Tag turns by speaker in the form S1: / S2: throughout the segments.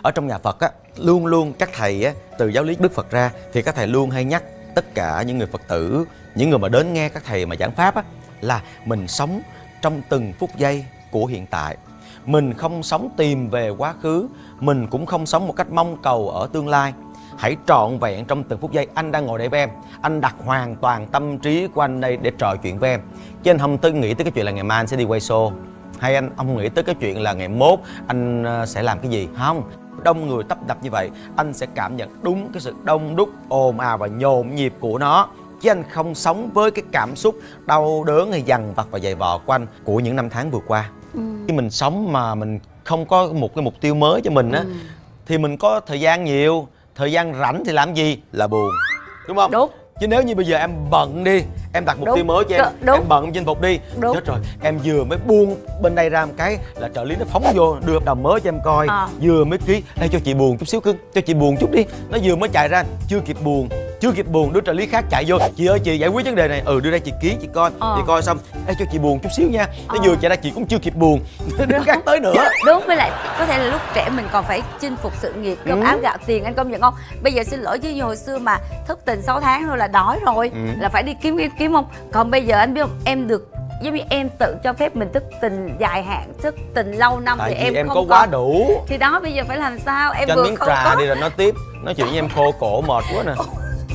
S1: ở trong nhà Phật á, luôn luôn các thầy á, từ giáo lý Đức Phật ra thì các thầy luôn hay nhắc tất cả những người Phật tử, những người mà đến nghe các thầy mà giảng pháp á, là mình sống trong từng phút giây của hiện tại. Mình không sống tìm về quá khứ, mình cũng không sống một cách mong cầu ở tương lai. Hãy trọn vẹn trong từng phút giây. Anh đang ngồi đây với em, anh đặt hoàn toàn tâm trí của anh đây để trò chuyện với em, chứ anh không nghĩ tới cái chuyện là ngày mai anh sẽ đi quay show, hay anh không nghĩ tới cái chuyện là ngày mốt anh sẽ làm cái gì. Không, đông người tấp nập như vậy, anh sẽ cảm nhận đúng cái sự đông đúc, ồn ào và nhộn nhịp của nó, chứ anh không sống với cái cảm xúc đau đớn hay dằn vặt và dày vò của anh của những năm tháng vừa qua. Khi mình sống mà mình không có một cái mục tiêu mới cho mình á, thì mình có thời gian nhiều, thời gian rảnh thì làm gì là buồn, đúng không?
S2: Đúng.
S1: Chứ nếu như bây giờ em bận đi, em đặt mục tiêu mới cho em bận chinh phục đi, chết rồi, em vừa mới buông bên đây ra một cái là trợ lý nó phóng vô đưa hợp đồng mới cho em coi, vừa mới ký, đây cho chị buồn chút xíu cưng, cho chị buồn chút đi, nó vừa mới chạy ra, chưa kịp buồn, đứa trợ lý khác chạy vô, chị ơi chị giải quyết vấn đề này, đưa đây chị ký chị coi, chị coi xong, đây cho chị buồn chút xíu nha, nó vừa chạy ra chị cũng chưa kịp buồn, đứa khác tới nữa.
S2: Đúng, với lại có thể là lúc trẻ mình còn phải chinh phục sự nghiệp, cơm áo gạo tiền, anh công nhận không? Bây giờ xin lỗi chứ như hồi xưa mà thất tình 6 tháng thôi là đói rồi, là phải đi kiếm không? Còn bây giờ anh biết không, em được giống như em tự cho phép mình thức tình dài hạn, thức tình lâu năm.
S1: Tại
S2: thì em
S1: có
S2: không
S1: quá đủ.
S2: Thì đó, bây giờ phải làm sao? Em
S1: cho
S2: vừa
S1: miếng
S2: không
S1: trà
S2: có
S1: đi rồi nói tiếp, nói chuyện với em khô cổ mệt quá nè.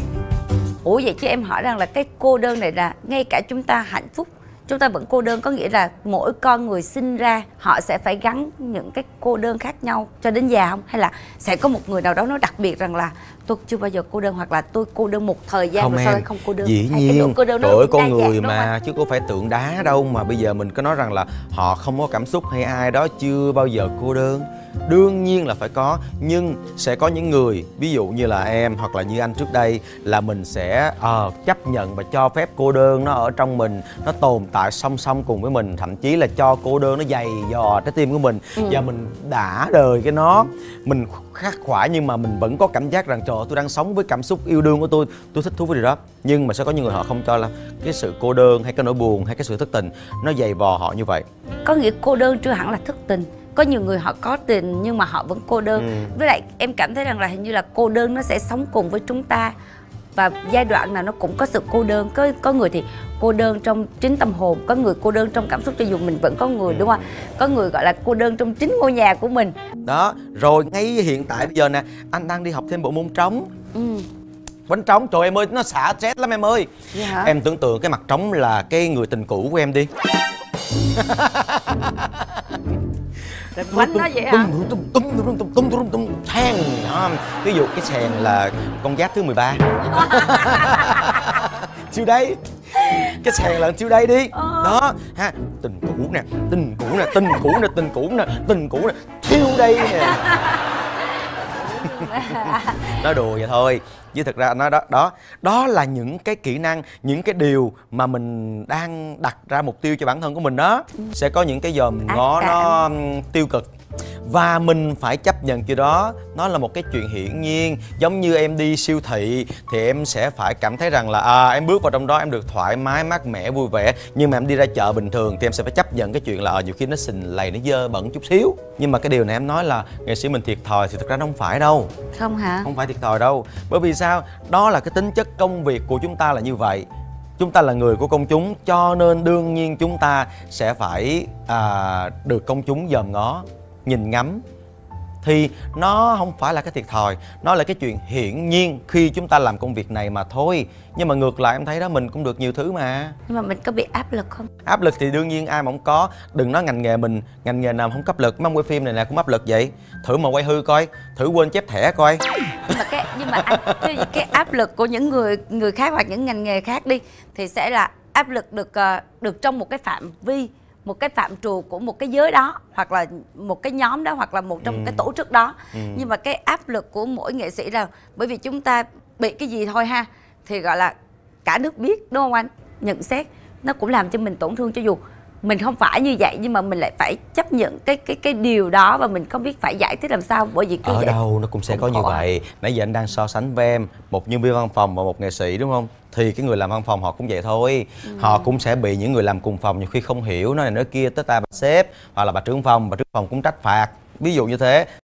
S2: Ủa vậy chứ em hỏi rằng là cái cô đơn này là ngay cả chúng ta hạnh phúc, chúng ta vẫn cô đơn, có nghĩa là mỗi con người sinh ra họ sẽ phải gắn những cái cô đơn khác nhau cho đến già không? Hay là sẽ có một người nào đó nó đặc biệt rằng là tôi chưa bao giờ cô đơn, hoặc là tôi cô đơn một thời gian rồi sau đó không cô đơn?
S1: Dĩ nhiên, tuổi con người mà chứ có phải tượng đá đâu mà bây giờ mình có nói rằng là họ không có cảm xúc hay ai đó chưa bao giờ cô đơn. Đương nhiên là phải có, nhưng sẽ có những người, ví dụ như là em hoặc là như anh trước đây, là mình sẽ chấp nhận và cho phép cô đơn nó ở trong mình, nó tồn tại song song cùng với mình, thậm chí là cho cô đơn nó dày dò trái tim của mình, và mình đã đời cái nó, mình khắc khoải nhưng mà mình vẫn có cảm giác rằng trời ơi, tôi đang sống với cảm xúc yêu đương của tôi thích thú với điều đó. Nhưng mà sẽ có những người họ không cho là cái sự cô đơn hay cái nỗi buồn hay cái sự thất tình nó dày vò họ như vậy.
S2: Có nghĩa cô đơn chưa hẳn là thất tình. Có nhiều người họ có tình nhưng mà họ vẫn cô đơn. Với lại em cảm thấy rằng là hình như là cô đơn nó sẽ sống cùng với chúng ta, và giai đoạn nào nó cũng có sự cô đơn. Có người thì cô đơn trong chính tâm hồn, có người cô đơn trong cảm xúc, cho dù mình vẫn có người, đúng không? Có người gọi là cô đơn trong chính ngôi nhà của mình.
S1: Đó, rồi ngay hiện tại bây giờ nè, anh đang đi học thêm bộ môn trống. Bánh trống, trời em ơi, nó xả stress lắm em ơi. Em tưởng tượng cái mặt trống là cái người tình cũ của em đi.
S2: Bánh nó vậy hả?
S1: Than. Ví dụ cái sèn là con giáp thứ 13. Chiêu đây. Cái sèn là chiêu đây đi. Đó ha, tình cũ nè, tình cũ nè, tình cũ nè, tình cũ nè, tình cũ nè, thiêu đây nè. Nói đùa vậy thôi, chứ thực ra nó đó là những cái kỹ năng, những cái điều mà mình đang đặt ra mục tiêu cho bản thân của mình đó. Sẽ có những cái dòm ngó nó tiêu cực, và mình phải chấp nhận chuyện đó. Nó là một cái chuyện hiển nhiên. Giống như em đi siêu thị thì em sẽ phải cảm thấy rằng là em bước vào trong đó em được thoải mái, mát mẻ, vui vẻ. Nhưng mà em đi ra chợ bình thường thì em sẽ phải chấp nhận cái chuyện là nhiều khi nó xình lầy, nó dơ bẩn chút xíu. Nhưng mà cái điều này em nói là nghệ sĩ mình thiệt thòi thì thực ra nó không phải đâu.
S2: Không hả? Không
S1: phải thiệt thòi đâu. Bởi vì sao? Đó là cái tính chất công việc của chúng ta là như vậy. Chúng ta là người của công chúng, cho nên đương nhiên chúng ta sẽ phải được công chúng dòm ngó, nhìn ngắm. Thì nó không phải là cái thiệt thòi, nó là cái chuyện hiển nhiên khi chúng ta làm công việc này mà thôi. Nhưng mà ngược lại em thấy đó, mình cũng được nhiều thứ mà.
S2: Nhưng mà mình có bị áp lực không?
S1: Áp lực thì đương nhiên ai mà không có. Đừng nói ngành nghề mình, ngành nghề nào không áp lực. Mấy ông quay phim này nè cũng áp lực vậy. Thử mà quay hư coi, thử quên chép thẻ coi.
S2: Nhưng mà anh, cái áp lực của những người khác hoặc những ngành nghề khác đi, thì sẽ là áp lực được trong một cái phạm vi, một cái phạm trù của một cái giới đó, hoặc là một cái nhóm đó, hoặc là trong một cái tổ chức đó. Nhưng mà cái áp lực của mỗi nghệ sĩ là bởi vì chúng ta bị cái gì thôi ha, thì gọi là cả nước biết, đúng không anh? Nhận xét nó cũng làm cho mình tổn thương, cho dù mình không phải như vậy nhưng mà mình lại phải chấp nhận cái điều đó, và mình không biết phải giải thích làm sao. Bởi vì
S1: ở đâu nó cũng sẽ có như vậy. Nãy giờ anh đang so sánh với em, một nhân viên văn phòng và một nghệ sĩ, đúng không? Thì cái người làm văn phòng họ cũng vậy thôi. Họ cũng sẽ bị những người làm cùng phòng nhiều khi không hiểu nói này nói kia tới tai bà sếp hoặc là bà trưởng phòng cũng trách phạt, ví dụ như thế.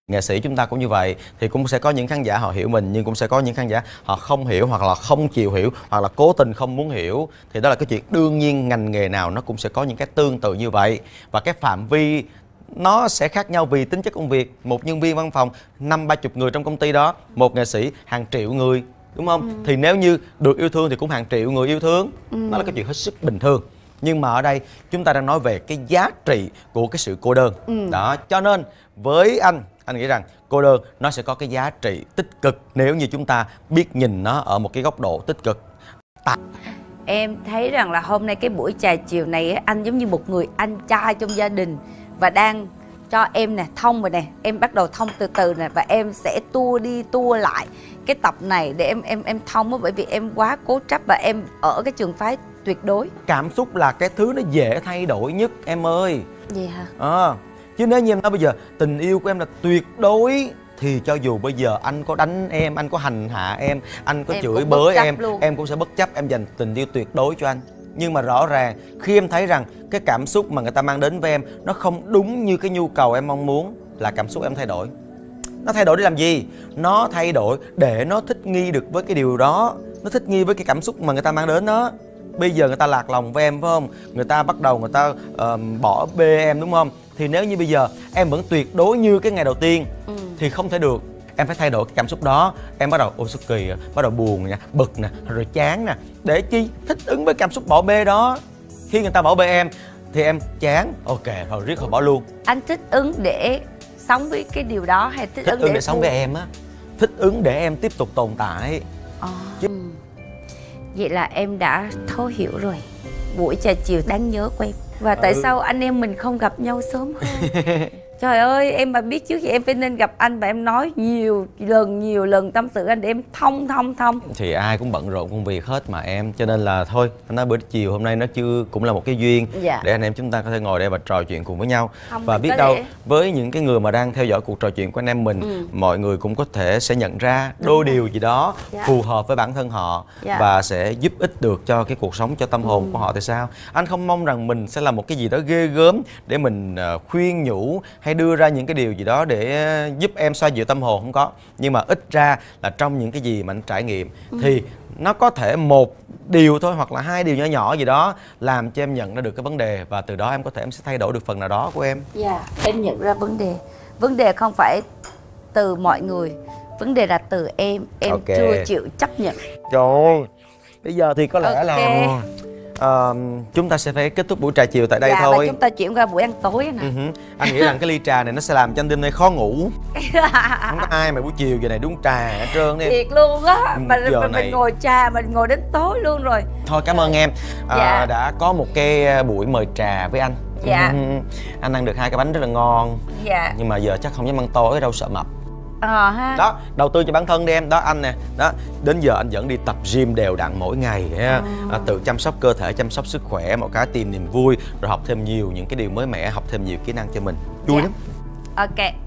S1: Nghệ sĩ chúng ta cũng như vậy, thì cũng sẽ có những khán giả họ hiểu mình, nhưng cũng sẽ có những khán giả họ không hiểu, hoặc là không chịu hiểu, hoặc là cố tình không muốn hiểu. Thì đó là cái chuyện đương nhiên, ngành nghề nào nó cũng sẽ có những cái tương tự như vậy. Và cái phạm vi nó sẽ khác nhau vì tính chất công việc. Một nhân viên văn phòng 50-30 người trong công ty đó, một nghệ sĩ hàng triệu người, đúng không? Thì nếu như được yêu thương thì cũng hàng triệu người yêu thương. Đó là cái chuyện hết sức bình thường. Nhưng mà ở đây chúng ta đang nói về cái giá trị của cái sự cô đơn. Đó, cho nên với anh nghĩ rằng cô đơn nó sẽ có cái giá trị tích cực nếu như chúng ta biết nhìn nó ở một cái góc độ tích cực.
S2: Em thấy rằng là hôm nay cái buổi trà chiều này anh giống như một người anh trai trong gia đình và đang cho em nè thông rồi nè, em bắt đầu thông từ từ nè, và em sẽ tua đi tua lại cái tập này để em thông á, bởi vì em quá cố chấp và em ở cái trường phái tuyệt đối.
S1: Cảm xúc là cái thứ nó dễ thay đổi nhất em ơi.
S2: Gì hả?
S1: Chứ nếu như em nói bây giờ tình yêu của em là tuyệt đối thì cho dù bây giờ anh có đánh em, anh có hành hạ em, anh có chửi bới em cũng sẽ bất chấp, em dành tình yêu tuyệt đối cho anh. Nhưng mà rõ ràng khi em thấy rằng cái cảm xúc mà người ta mang đến với em nó không đúng như cái nhu cầu em mong muốn, là cảm xúc em thay đổi. Nó thay đổi để làm gì? Nó thay đổi để nó thích nghi được với cái điều đó, nó thích nghi với cái cảm xúc mà người ta mang đến đó. Bây giờ người ta lạc lòng với em phải không? Người ta bắt đầu người ta bỏ bê em đúng không? Thì nếu như bây giờ em vẫn tuyệt đối như cái ngày đầu tiên thì không thể được. Em phải thay đổi cái cảm xúc đó. Em bắt đầu ôi sao kỳ, bắt đầu buồn nè, bực nè, rồi chán nè. Để chi? Thích ứng với cảm xúc bỏ bê đó. Khi người ta bỏ bê em thì em chán, ok, thôi riết họ bỏ luôn.
S2: Anh thích ứng để sống với cái điều đó hay thích ứng
S1: để sống với em á? Thích ứng để em tiếp tục tồn tại.
S2: Vậy là em đã thấu hiểu rồi buổi trà chiều đáng nhớ của em. Và tại sao anh em mình không gặp nhau sớm hơn? Trời ơi, em mà biết trước thì em phải nên gặp anh và em nói nhiều lần tâm sự anh để em thông.
S1: Thì ai cũng bận rộn công việc hết mà em. Cho nên là thôi, anh nói bữa chiều hôm nay nó cũng là một cái duyên để anh em chúng ta có thể ngồi đây và trò chuyện cùng với nhau. Và biết đâu với những cái người mà đang theo dõi cuộc trò chuyện của anh em mình, mọi người cũng có thể sẽ nhận ra đôi điều gì đó phù hợp với bản thân họ và sẽ giúp ích được cho cái cuộc sống, cho tâm hồn của họ. Tại sao? Anh không mong rằng mình sẽ làm một cái gì đó ghê gớm để mình khuyên nhủ hay đưa ra những cái điều gì đó để giúp em xoa dịu tâm hồn, không có. Nhưng mà ít ra là trong những cái gì mà anh trải nghiệm thì nó có thể một điều thôi hoặc là hai điều nhỏ nhỏ gì đó làm cho em nhận ra được cái vấn đề, và từ đó em có thể em sẽ thay đổi được phần nào đó của em.
S2: Em nhận ra vấn đề không phải từ mọi người, vấn đề là từ em chưa chịu chấp nhận.
S1: Trời ơi, bây giờ thì có lẽ là chúng ta sẽ phải kết thúc buổi trà chiều tại đây thôi.
S2: Và chúng ta chuyển qua buổi ăn tối nè.
S1: Anh nghĩ rằng cái ly trà này nó sẽ làm cho anh đêm nay khó ngủ. Không có ai mà buổi chiều giờ này uống trà hết trơn đi.
S2: Thiệt luôn á. Mình ngồi trà, mình ngồi đến tối luôn rồi.
S1: Thôi cảm ơn em đã có một cái buổi mời trà với anh. Anh ăn được 2 cái bánh rất là ngon. Nhưng mà giờ chắc không dám ăn tối đâu, sợ mập. Đó, đầu tư cho bản thân đi em. Đó anh nè, đó, đến giờ anh vẫn đi tập gym đều đặn mỗi ngày, tự chăm sóc cơ thể, chăm sóc sức khỏe, một cái tìm niềm vui, rồi học thêm nhiều những cái điều mới mẻ, học thêm nhiều kỹ năng cho mình, vui lắm.
S2: Ok.